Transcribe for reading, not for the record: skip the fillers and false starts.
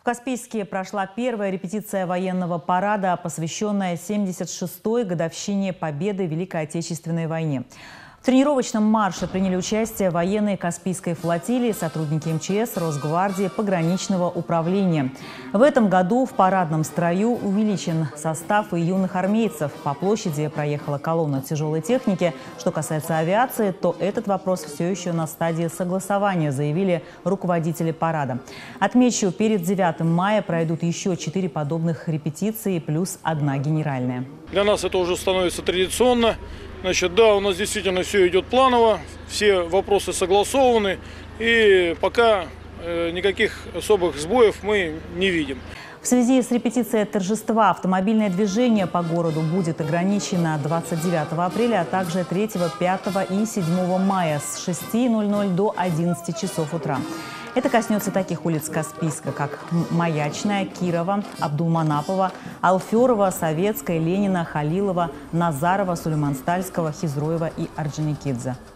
Каспийске прошла первая репетиция военного парада, посвященная 76-й годовщине победы в Великой Отечественной войне. В тренировочном марше приняли участие военные Каспийской флотилии, сотрудники МЧС, Росгвардии, пограничного управления. В этом году в парадном строю увеличен состав и юных армейцев. По площади проехала колонна тяжелой техники. Что касается авиации, то этот вопрос все еще на стадии согласования, заявили руководители парада. Отмечу, перед 9 мая пройдут еще 4 подобных репетиции плюс 1 генеральная. Для нас это уже становится традиционно. Значит, да, у нас действительно все идет планово, все вопросы согласованы, и пока никаких особых сбоев мы не видим. В связи с репетицией торжества автомобильное движение по городу будет ограничено 29 апреля, а также 3, 5 и 7 мая с 6:00 до 11 часов утра. Это коснется таких улиц Каспийска, как Маячная, Кирова, Абдулманапова, Алферова, Советская, Ленина, Халилова, Назарова, Сулейман-Стальского, Хизроева и Орджоникидзе.